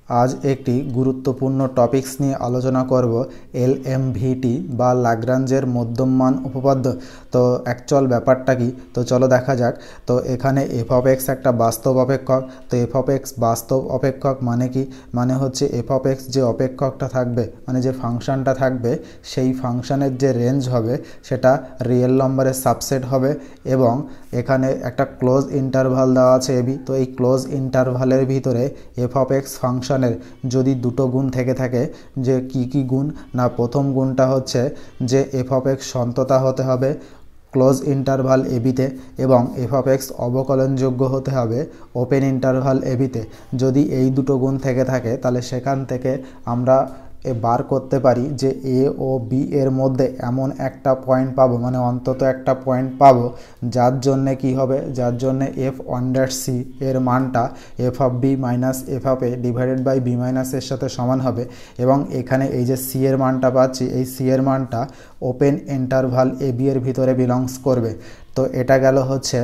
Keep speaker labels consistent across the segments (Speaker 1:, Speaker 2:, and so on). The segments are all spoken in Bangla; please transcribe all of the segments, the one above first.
Speaker 1: आज एक गुरुत्वपूर्ण टपिक्स निये आलोचना करब LMVT बा लाग्रांजेर मध्यमान उपपाद्य। तो एक्चुअल ব্যাপারটা কি तो चलो देखा जाक। तो एखाने एफ अफ एक्स एक वास्तव अपेक्षक। तो एफ अफ एक्स वास्तव अपेक्षक माने कि माने होच्छे एफ अफ एक्स जे अपेक्षकटा थाकबे माने जे फांगशनटा थाकबे सेई फांगशनेर जे रेंज हबे सेटा रियल नम्बरेर सबसेट हबे एबं एखाने एक क्लोज इंटारभाल देওয়া আছে এবি। तो এই क्लोज इंटारभालेर भितरे एफ अफ एक्स फांगशनेर यदि दुटो गुण थेके थाके जे की गुण ना प्रथम गुणटा होच्छे जे एफ अफ एक्स सन्तता होते हबे क्लोज इंटारभाल एबिते एवं एफ अफ एक्स अवकलनयोग्य होते हबे ओपेन इंटारभाल एबिते। यदि এই দুটো গুণ থেকে থাকে তাহলে সেখান থেকে আমরা बार करते पारी जे ए ओ बी एर मध्य एमन एक पॉइंट पाबो माने अंतत एक पॉइंट पाबो जार जन्य कि होबे जार जन्य एफ अंडार सी एर मानटा F of B minus F of A divided by B minus एर साथे समान होबे एबं एखाने এই যে सी एर मानटा पाচ্ছি এই सी एर मानटा ओपेन इंटारभाल ए बी एर भितरे बिलंगस करबे। तो एटा गेल होच्छे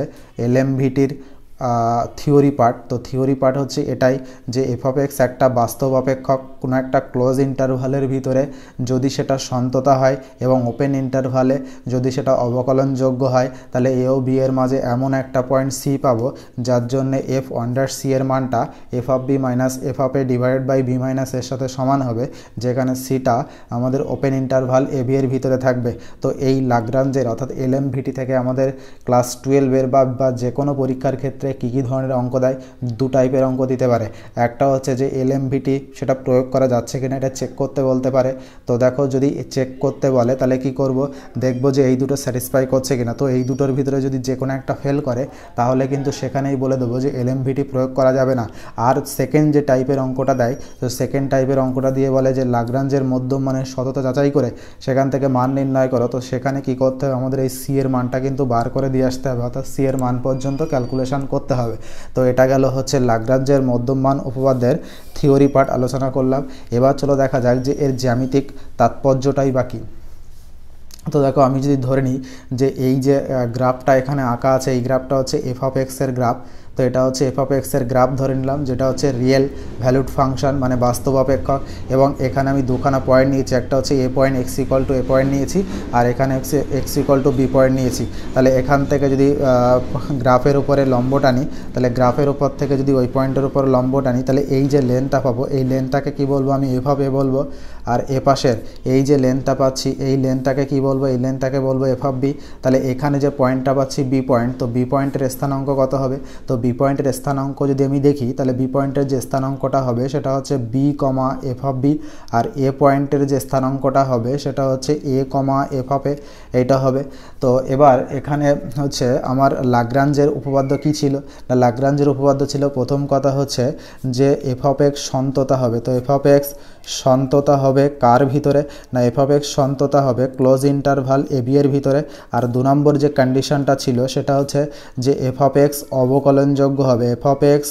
Speaker 1: LMVTर थिओरी पार्ट। तो थिओरी पार्ट होच्छे एटाई जे एफ अफ एक्स एक वास्तव अपेक्षक कोनो एक क्लोज इंटारभालेर भितरे यदि सेटा सन्तता हय एबं ओपेन इंटारभाले यदि सेटा अवकलनयोग्य हय ताहले ए ओ बी एर माझे एमन एक पॉइंट सी पाबो जार जन्य एफ अंडार सी एर मानटा F of B minus F of A divided by B minus एर साथे समान होबे जेखाने सीटा आमादेर ओपेन इंटारभाल ए बी एर भितरे थाकबे। तो এই लाग्रांजेर अर्थात LMVT থেকে আমাদের क्लास 12 এর বা যে কোনো পরীক্ষার ক্ষেত্রে কি কি ধরনের অঙ্ক দেয় দু টাইপের অঙ্ক দিতে পারে। একটা হচ্ছে যে LMVT সেটা প্রয়োগ করা যাচ্ছে কিনা এটা চেক করতে বলতে পারে। তো দেখো যদি চেক করতে বলে তাহলে কি করব দেখব যে এই দুটো স্যাটিসফাই করছে কিনা। তো এই দুটোর ভিতরে যদি যে কোনো একটা ফেল করে তাহলে কিন্তু সেখানেই বলে দেবো যে LMVT প্রয়োগ করা যাবে না। আর সেকেন্ড যে টাইপের অঙ্কটা দেয় তো সেকেন্ড টাইপের অঙ্কটা দিয়ে বলে যে लाग्रांजेर মধ্যম মানের সততা যাচাই করে সেখান থেকে মান নির্ণয় করো। তো সেখানে কি করতে হবে আমাদের এই সি এর মানটা কিন্তু বার করে দিয়ে আসতে হবে অর্থাৎ সি এর মান পর্যন্ত ক্যালকুলেশন করতে হবে। तो এটা গেল হচ্ছে लाग्रांजेर मध्यमान उपपाद्যের থিওরি পার্ট আলোচনা করলাম। এবার চলো দেখা যাক যে এর জ্যামিতিক তাৎপর্যটাই বাকি। তো দেখো আমি যদি ধরে নিই যে এই যে গ্রাফটা এখানে আঁকা আছে এই গ্রাফটা হচ্ছে এফ অফ এক্স এর গ্রাফ। তো এটা হচ্ছে এফ অফ এক্স এর গ্রাফ ধরে নিলাম যেটা হচ্ছে রিয়েল ভ্যালুড ফাংশন মানে বাস্তব অপেক্ষক এবং এখানে আমি দুখানা পয়েন্ট নিয়েছি একটা হচ্ছে A point X equal to A point নিয়েছি আর এখানে X equal to B point নিয়েছি। তাহলে এখান থেকে যদি গ্রাফের উপরে লম্ব টানি তাহলে গ্রাফের উপর থেকে যদি ওই পয়েন্টের উপর লম্ব টানি তাহলে এই যে লেন্থটা পাবো এই লেন্থটাকে কি বলবো আমি এফ অফ এ বলবো আর এ পাশের এই যে লেন্থটা পাচ্ছি এই লেন্থটাকে কি বলবো এই লেন্থটাকে বলবো এফ অফ বি। তাহলে এখানে যে পয়েন্টটা পাচ্ছি বি পয়েন্ট তো বি পয়েন্টের স্থানাঙ্ক কত হবে তো বি পয়েন্টের স্থানাঙ্ক যদি আমি দেখি তাহলে বি পয়েন্টের যে স্থানাঙ্কটা হবে সেটা হচ্ছে B comma F of B আর এ পয়েন্টের যে স্থানাঙ্কটা হবে সেটা হচ্ছে এ কমা এফ অফ এ এইটা হবে। তো এবার এখানে হচ্ছে আমার लाग्रांजेर উপপাদ্য কি ছিল না लाग्रांजेर উপপাদ্য ছিল প্রথম কথা হচ্ছে যে এফ অফ এক্স সন্ততা হবে। তো এফ অফ এক্স সন্ততা হবে কার ভিতরে না এফ অফ এক্স সন্ততা হবে ক্লোজ ইন্টারভাল এ বি এর ভিতরে। আর দু নম্বর যে কন্ডিশনটা ছিল সেটা হচ্ছে যে এফ অফ এক্স অবকলনযোগ্য হবে এফ অফ এক্স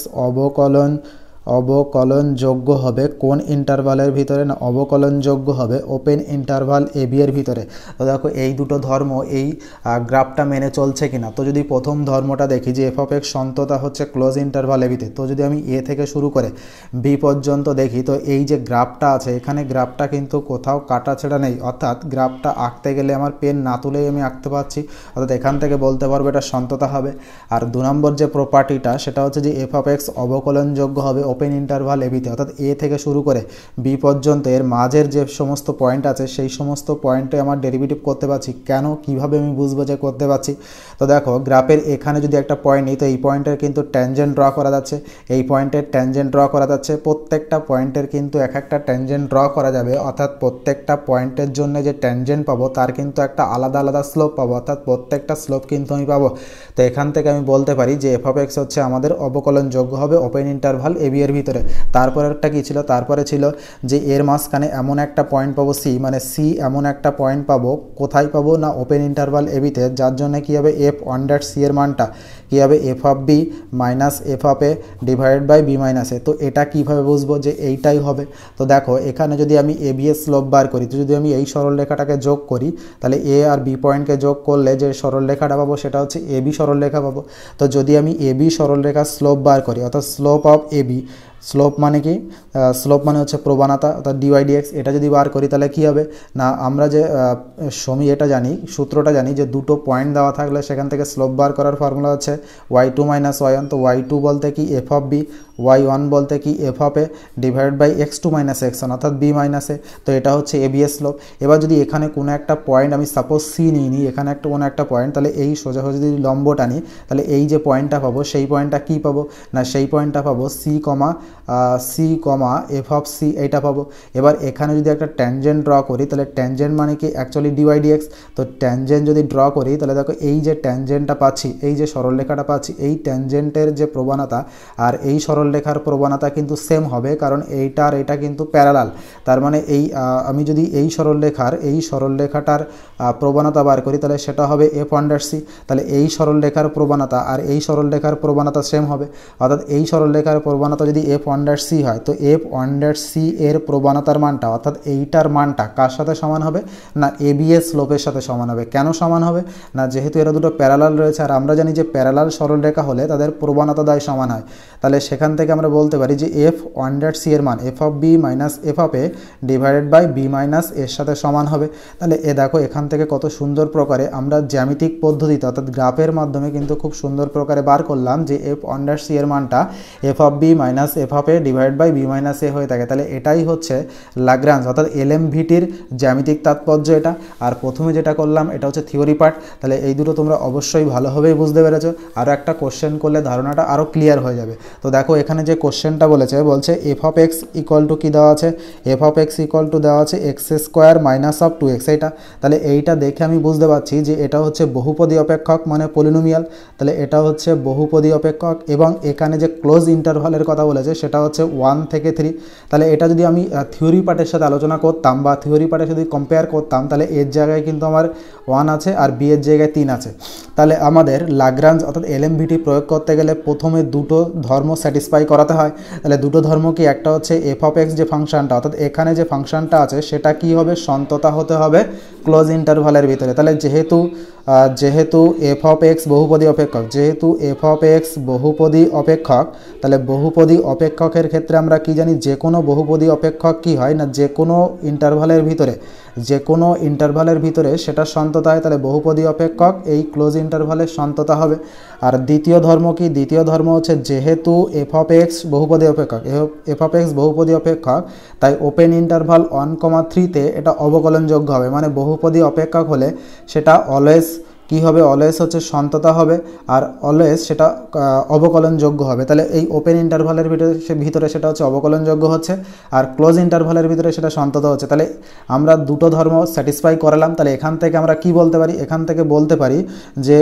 Speaker 1: অবকলনযোগ্য হবে কোন ইন্টারভালের ভিতরে না অবকলনযোগ্য হবে ওপেন ইন্টারভাল এ বি এর ভিতরে। তো দেখো এই দুটো ধর্ম এই গ্রাফটা মেনে চলছে কিনা। তো যদি প্রথম ধর্মটা দেখি যে এফ অফ এক্স সন্ততা হচ্ছে ক্লোজ ইন্টারভাল এ বিতে তো যদি আমি এ থেকে শুরু করে বি পর্যন্ত দেখি তো এই যে গ্রাফটা আছে এখানে গ্রাফটা কিন্তু কোথাও কাটাছেড়া নেই অর্থাৎ গ্রাফটা আঁকতে গেলে আমার পেন না তুলেই আমি আঁকতে পারছি অর্থাৎ এখান থেকে বলতে পারবো এটা সন্ততা হবে। আর দু নম্বর যে প্রপার্টিটা সেটা হচ্ছে যে এফ অফ এক্স অবকলনযোগ্য হবে ওপেন ইন্টারভাল এবিতে অর্থাৎ এ থেকে শুরু করে বি পর্যন্ত এর মাঝের যে সমস্ত পয়েন্ট আছে সেই সমস্ত পয়েন্টে আমার ডেরিভেটিভ করতে পারছি। কেন কিভাবে আমি বুঝবো যে করতে পারছি তো দেখো গ্রাফের এখানে যদি একটা পয়েন্ট নিই তো এই পয়েন্টের কিন্তু ট্যানজেন্ট ড্র করা যাচ্ছে এই পয়েন্টের ট্যানজেন্ট ড্র করা যাচ্ছে প্রত্যেকটা পয়েন্টের কিন্তু এক একটা ট্যানজেন্ট ড্র করা যাবে অর্থাৎ প্রত্যেকটা পয়েন্টের জন্য যে ট্যানজেন্ট পাবো তার কিন্তু একটা আলাদা আলাদা স্লোপ পাবো অর্থাৎ প্রত্যেকটা স্লোপ কিন্তু আমি পাবো। তো এখান থেকে আমি বলতে পারি যে এফ অফ এক্স হচ্ছে আমাদের অবকলনযোগ্য হবে ওপেন ইন্টারভাল এ বি এর ভিতরে। তারপরে একটা কি ছিল তারপরে ছিল যে এর মাঝখানে এমন একটা পয়েন্ট পাবো সি মানে সি এমন একটা পয়েন্ট পাবো কোথায় পাবো না ওপেন ইন্টারভাল এ বিতে যার জন্য কি হবে এফ আন্ডার সি এর মানটা কি হবে F of B minus F of A divided by B minus A. তো এটা কিভাবে বুঝবো যে এইটাই হবে। তো দেখো এখানে যদি আমি এ বি এর স্লোপ বার করি তো যদি আমি এই সরলরেখাটাকে যোগ করি তাহলে এ আর বি পয়েন্টকে যোগ করলে যে সরলরেখাটা পাবো সেটা হচ্ছে এ বি সরলরেখা পাবো। তো যদি আমি এ বি সরলরেখার স্লোপ বার করি অর্থাৎ slope of A B slope মানে কি, স্লোপ মানে হচ্ছে প্রবণতা অর্থাৎ ডিওয়াই ডিএক্স। এটা যদি বার করি তাহলে কী হবে না, আমরা যে এটা জানি, সূত্রটা জানি যে দুটো পয়েন্ট দেওয়া থাকলে সেখান থেকে স্লোপ বার করার ফর্মুলা হচ্ছে y2 মাইনাস y1। তো y2 বলতে কি এফ অফ বি, y1 বলতে কি F of A divided by x2 minus x1 অর্থাৎ b মাইনাস এ। তো এটা হচ্ছে এ বি এর স্লোপ। এবার যদি এখানে কোনো একটা পয়েন্ট আমি সাপোজ সি নিই, এখানে কোনো একটা পয়েন্ট, তাহলে এই সোজাসুজি যদি লম্ব টানি তাহলে এই যে পয়েন্টটা পাবো সেই পয়েন্টটা কী পাবো না, সেই পয়েন্টটা পাবো C comma F of C, এইটা পাবো। এবার এখানে যদি একটা ট্যানজেন্ট ড্র করি তাহলে ট্যানজেন্ট মানে কি অ্যাকচুয়ালি ডিওয়াই ডিএক্স। তো ট্যানজেন্ট যদি ড্র করি তাহলে দেখো এই যে ট্যানজেন্টটা পাচ্ছি, এই যে সরলরেখাটা পাচ্ছি, এই ট্যানজেন্টের যে প্রবণতা আর এই সরলরেখার প্রবণতা কিন্তু সেম হবে, কারণ এইটা আর এটা কিন্তু প্যারালাল। তার মানে এই আমি যদি এই সরলরেখাটার প্রবণতা বার করি তাহলে সেটা হবে এফ আন্ডার সি। তাহলে এই সরলরেখার প্রবণতা আর এই সরলরেখার প্রবণতা সেম হবে, অর্থাৎ এই সরলরেখার প্রবণতা যদি এফ আন্ডার সি হয় তো এফ আন্ডার সি এর প্রবণতার মানটা অর্থাৎ এইটার মানটা কার সাথে সমান হবে না, এ বি এর স্লোপের সাথে সমান হবে। কেন সমান হবে না, যেহেতু এরা দুটো প্যারালাল রয়েছে আর আমরা জানি যে প্যারালাল সরলরেখা হলে তাদের প্রবণতা দ্বয় সমান হয়। তাহলে সেখান থেকে আমরা বলতে পারি যে এফ আন্ডার সি এর মান F of B minus F of A divided by B minus এর সাথে সমান হবে। তাহলে দেখো এখান থেকে কত সুন্দর প্রকারে আমরা জ্যামিতিক পদ্ধতিতে অর্থাৎ গ্রাফের মাধ্যমে কিন্তু খুব সুন্দর প্রকারে বার করলাম যে এফ আন্ডার সি এর মানটা F of B minus F of A divide by B minus A হয়ে থাকে। তাহলে এটাই হচ্ছে লাগরাঞ্জ অর্থাৎ L.M.V.Tর জ্যামিতিক তাৎপর্য এটা। আর প্রথমে যেটা করলাম এটা হচ্ছে থিওরি পার্ট। তাহলে এই দুটো তোমরা অবশ্যই ভালোভাবেই বুঝতে পেরেছো। আরও একটা কোশ্চেন করলে ধারণাটা আরও ক্লিয়ার হয়ে যাবে। তো দেখো এখানে যে কোশ্চেনটা বলছে F of X equal to কী দেওয়া আছে, F of X equal to দেওয়া আছে x square minus of 2x এইটা। তাহলে এইটা দেখে আমি বুঝতে পারছি যে এটা হচ্ছে বহুপদী অপেক্ষক মানে পলিনোমিয়াল। তাহলে এটা হচ্ছে বহুপদী অপেক্ষক এবং এখানে যে ক্লোজ ইন্টারভালের কথা বলেছে সেটা হচ্ছে 1 থেকে 3। তাহলে এটা যদি আমি থিওরি পার্টের সাথে আলোচনা করতাম বা থিওরি পার্টে যদি কম্পেয়ার করতাম তাহলে এর জায়গায় কিন্তু আমার 1 আছে আর বি এর জায়গায় 3 আছে। তাহলে আমাদের লাগরাঞ্জ অর্থাৎ L.M.V.T প্রয়োগ করতে গেলে প্রথমে দুটো ধর্ম স্যাটিসফাই করাতে হয়। তাহলে দুটো ধর্ম কি, একটা হচ্ছে এফ অফ এক্স যে ফাংশনটা অর্থাৎ এখানে যে ফাংশনটা আছে সেটা কি হবে, সন্ততা হতে হবে ক্লোজ ইন্টারভালের ভিতরে। তাহলে যেহেতু এফ অফ এক্স বহুপদী অপেক্ষক, তাহলে বহুপদী অপেক্ষকের ক্ষেত্রে আমরা কি জানি, যে কোনো বহুপদী অপেক্ষক কি হয় না, যে কোনো ইন্টারভালের ভিতরে সেটা সন্ততা হয়। তাহলে বহুপদী অপেক্ষক এই ক্লোজ ইন্টারভালের সন্ততা হবে। আর দ্বিতীয় ধর্ম কি, দ্বিতীয় ধর্ম হচ্ছে যেহেতু এফ অফ এক্স বহুপদী অপেক্ষক তাই ওপেন ইন্টারভাল 1,3তে এটা অবকলনযোগ্য হবে। মানে বহুপদী অপেক্ষক হলে সেটা অলওয়েজ কি হবে, অলওয়েজ হচ্ছে সন্ততা হবে আর অলওয়েজ সেটা অবকলনযোগ্য হবে। তাহলে এই ওপেন ইন্টারভালের ভিতরে সেটা হচ্ছে অবকলনযোগ্য হচ্ছে আর ক্লোজ ইন্টারভালের ভিতরে সেটা সন্ততা হচ্ছে। তাহলে আমরা দুটো ধর্ম স্যাটিসফাই করালাম। তাহলে এখান থেকে আমরা কি বলতে পারি, এখান থেকে বলতে পারি যে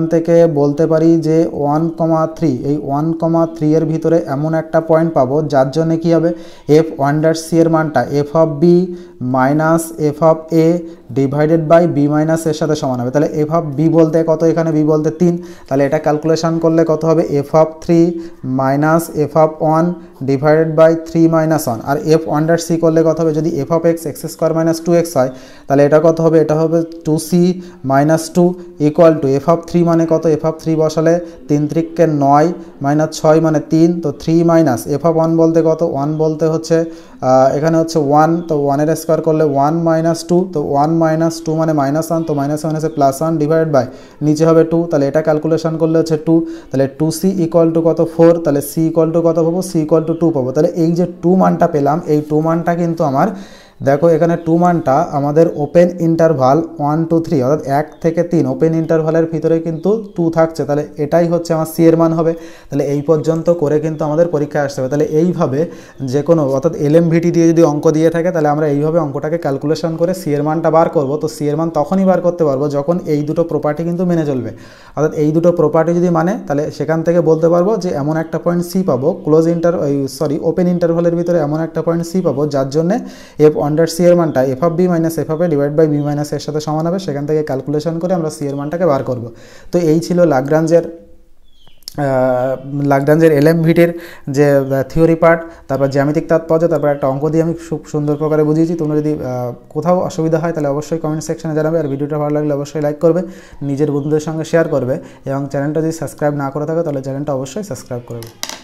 Speaker 1: 1,3, এই 1,3 এর ভিতরে এমন একটা পয়েন্ট পাবো যার জন্য কি হবে, এফ আন্ডার সি এর মানটা F of B minus F of A divided by B minus এর সাথে সমান হবে। তাহলে এফ অফ বি বলতে কত, এখানে বি বলতে 3। তাহলে এটা ক্যালকুলেশন করলে কত হবে, F of 3 minus F of 1 divided by 3 minus 1। আর এফ আন্ডার সি করলে কত হবে, যদি F of X X square minus 2x হয় তাহলে এটা কত হবে, এটা হবে 2c মাইনাস 2 ইকুয়াল টু এফ অফ 3 মানে কত, এফ অফ 3 বসালে 3 3 9 মাইনাস 6 মানে 3, তো 3 মাইনাস এফ অফ 1 বলতে কত, 1 বলতে হচ্ছে এখানে হচ্ছে 1, তো 1 এর স্কোয়ার করলে 1 মাইনাস 2, তো 1 মাইনাস 2 মানে মাইনাস 1, তো মাইনাস 1 এসে প্লাস 1 ডিভাইড বাই নিচে হবে 2। তাহলে এটা ক্যালকুলেশন করলে হচ্ছে 2। তাহলে 2c ইকুয়াল টু কত 4, তাহলে c ইকুয়াল টু কত পাবো, c ইকুয়াল টু 2 পাবো। তাহলে এই যে 2 মানটা পেলাম, এই 2 মানটা কিন্তু আমার দেখো এখানে 2 মানটা আমাদের ওপেন ইন্টারভাল 1 2 3 অর্থাৎ 1 থেকে 3 ওপেন ইন্টারভালের ভিতরে কিন্তু 2 থাকছে। তাহলে এটাই হচ্ছে আমার সি এর মান হবে। তাহলে এই পর্যন্ত করে কিন্তু আমাদের পরীক্ষায় আসতে হবে। তাহলে এইভাবে যে কোনো অর্থাৎ L.M.V.T দিয়ে যদি অঙ্ক দিয়ে থাকে তাহলে আমরা এইভাবে অঙ্কটাকে ক্যালকুলেশন করে সি এর মানটা বার করব। তো সি এর মান তখনই বার করতে পারবো যখন এই দুটো প্রপার্টি কিন্তু মেনে চলবে। অর্থাৎ এই দুটো প্রপার্টি যদি মানে তাহলে সেখান থেকে বলতে পারবো যে এমন একটা পয়েন্ট সি পাবো ওপেন ইন্টারভালের ভিতরে এমন একটা পয়েন্ট সি পাবো যার জন্য এফ আন্ডার সি এর মানটা F of B minus F of A divide by B minus এর সাথে সমান হবে। সেখান থেকে ক্যালকুলেশন করে আমরা সি এর মানটাকে বার করব। তো এই ছিল লাগরাঞ্জের L.M.V.Tর যে থিওরি পার্ট, তারপর জ্যামিতিক তাৎপর্য, তারপর একটা অঙ্ক দিয়ে আমি খুব সুন্দর প্রকারে বুঝিয়েছি। তোমরা যদি কোথাও অসুবিধা হয় তাহলে অবশ্যই কমেন্ট সেকশনে জানাবে। আর ভিডিওটা ভালো লাগলে অবশ্যই লাইক করবে, নিজের বন্ধুদের সঙ্গে শেয়ার করবে এবং চ্যানেলটা যদি সাবস্ক্রাইব না করে থাকে তাহলে চ্যানেলটা অবশ্যই সাবস্ক্রাইব করবে।